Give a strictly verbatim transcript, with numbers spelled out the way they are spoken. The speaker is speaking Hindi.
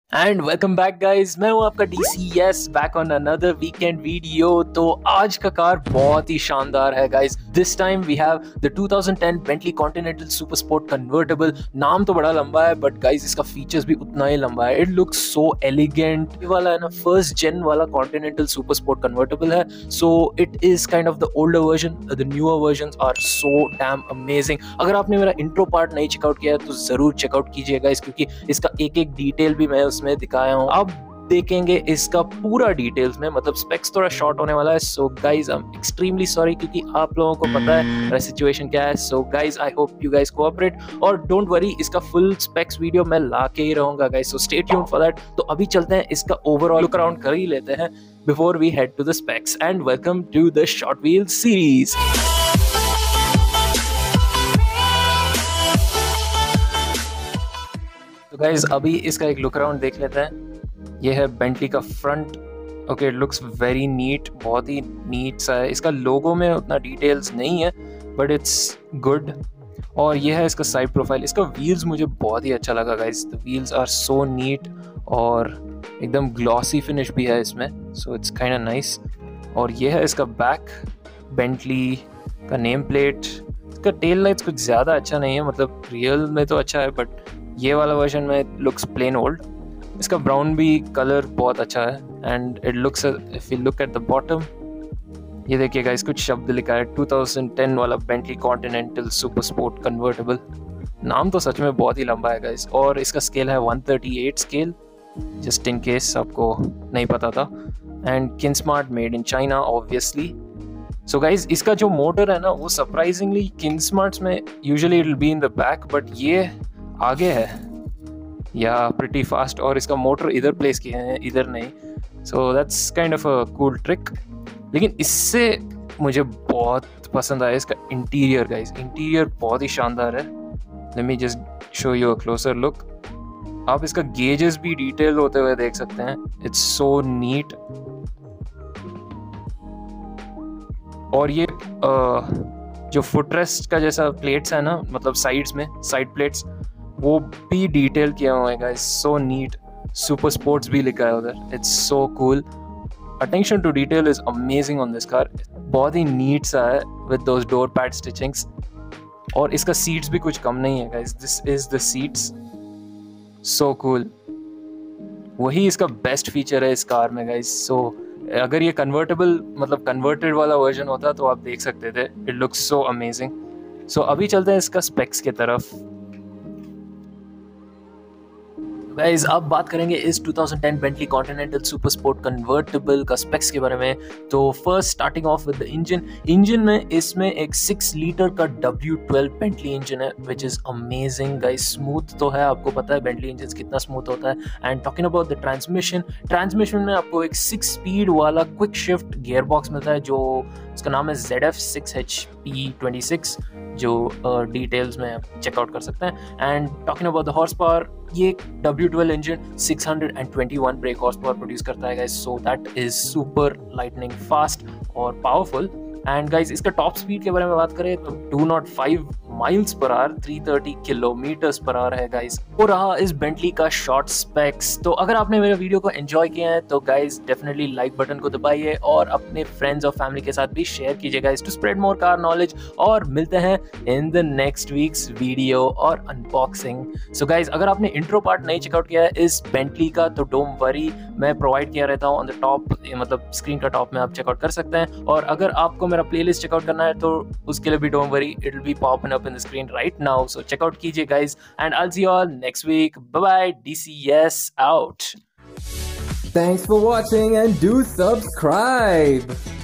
एंड वेलकम बैक गाइज, मैं हूं आपका DCS back on another weekend video. तो आज का कार बहुत ही शानदार है guys. This time we have the twenty ten Bentley Continental Super Sport convertible. नाम तो बड़ा लंबा है बट गाइज इसका फीचर्स भी उतना ही लंबा है। It looks so elegant. ये वाला है ना फर्स्ट जेन वाला कॉन्टिनेंटल सुपर स्पोर्ट कन्वर्टेबल है, so it is kind of the older version. The newer versions are so damn amazing. अगर आपने मेरा इंट्रो पार्ट नहीं चेकआउट किया है तो जरूर चेकआउट कीजिएगा इस, क्योंकि इसका एक एक डिटेल भी मैं में दिखाया हूं। अब देखेंगे इसका पूरा डिटेल्स में, मतलब स्पेक्स थोड़ा शॉर्ट होने वाला है। So guys I am extremely sorry, क्योंकि आप लोगों को पता है मेरा सिचुएशन क्या है। So guys I hope you guys cooperate, और डोंट वरी, इसका फुल स्पेक्स वीडियो मैं ला के ही रहूंगा guys. So stay tuned for that. तो अभी चलते हैं, इसका ओवरऑल लुक अराउंड कर ही लेते हैं before we head to the specs. And welcome to the short wheel series. तो गाइज अभी इसका एक लुक अराउंड देख लेते हैं। ये है बेंटली का front. Okay, it looks very neat, बहुत ही नीट सा है। इसका लोगो में उतना डिटेल्स नहीं है बट इट्स गुड। और ये है इसका साइड प्रोफाइल। इसका व्हील्स मुझे बहुत ही अच्छा लगा guys. The wheels are so neat और एकदम ग्लॉसी फिनिश भी है इसमें, so it's kind of nice. और ये है इसका बैक, बेंटली का नेम प्लेट। इसका टेल लाइट्स कुछ ज़्यादा अच्छा नहीं है, मतलब रियल में तो अच्छा है बट ये वाला वर्जन में लुक्स प्लेन ओल्ड। इसका ब्राउन भी कलर बहुत अच्छा है। And it looks, if you look at the bottom, ये देखिएगा इस कुछ शब्द लिखा है ट्वेंटी टेन वाला Bentley Continental Super Sport convertible. नाम तो सच में बहुत ही लंबा है गाइस। और इसका स्केल है one thirty eight scale, just in case आपको नहीं पता था। And Kinsmart made in China obviously. So guys इसका जो मोटर है ना, वो सरप्राइजिंगली किनस्मार्ट्स में usually it will be in the back, but ये आगे है या प्रिटी फास्ट। और इसका मोटर इधर प्लेस किए हैं, इधर नहीं। So that's kind of a cool trick. लेकिन इससे मुझे बहुत पसंद आया इसका इंटीरियर गाइस। इंटीरियर बहुत ही शानदार है। Let me just show you a closer look. आप इसका गेजेस भी डिटेल होते हुए देख सकते हैं। It's so neat. और ये uh, जो फुटरेस्ट का जैसा प्लेट्स है ना, मतलब साइड्स में साइड प्लेट्स, वो भी डिटेल किया हुआ है guys. So neat. Super Sports भी लिखा है उधर। It's so cool. Attention to detail is amazing on this car. बहुत ही नीट सा है with those door pad stitchings. और इसका सीट्स भी कुछ कम नहीं है guys. This is the seats, so cool. वही इसका बेस्ट फीचर है इस कार में गाइस। सो अगर ये कन्वर्टेबल, मतलब कन्वर्टेड वाला वर्जन होता तो आप देख सकते थे। It looks so amazing. So अभी चलते हैं इसका स्पेक्स की तरफ। गाइस अब बात करेंगे इस twenty ten Bentley Continental Super Sport convertible का स्पेक्स के बारे में। तो first starting off with the engine. Engine में इसमें एक सिक्स लीटर का डब्ल्यू ट्वेल्व बेंटली इंजन है, which is amazing guys. Smooth तो है, आपको पता है बेंटली इंजन कितना स्मूथ होता है। And talking about the transmission, transmission में आपको एक सिक्स स्पीड वाला क्विक शिफ्ट गियर बॉक्स मिलता है, जो उसका नाम है Z F six H P twenty six, जो डिटेल्स uh, में आप चेकआउट कर सकते हैं। And talking about the horse power, ये W twelve engine six twenty one brake horse power produce करता है guys. So that is super lightning fast और पावरफुल। एंड गाइस इसका टॉप स्पीड के बारे में बात करें तो two O five miles per hour, three thirty kilometres per hour है गाइस। हो रहा इस बेंटली का शॉर्ट स्पेक्स। तो अगर आपने मेरे वीडियो को एंजॉय किया है तो गाइस डेफिनेटली लाइक बटन को दबाइए और अपने फ्रेंड्स और फैमिली के साथ भी शेयर कीजिए guys, to spread more car knowledge. और मिलते हैं in the next week's video और अनबॉक्सिंग। सो गाइस अगर आपने इंट्रो पार्ट नहीं चेकआउट किया है इस बेंटली का तो डोंट वरी, मैं प्रोवाइड किया रहता हूँ ऑन द टॉप, मतलब स्क्रीन का टॉप में आप चेकआउट कर सकते हैं। और अगर आपको मेरा प्लेलिस्ट चेकआउट करना है तो उसके लिए भी don't worry, it will be popping up in the screen right now. So check out कीजिए guys and I will see you all next week. Bye bye, DCS out. Thanks for watching and do subscribe!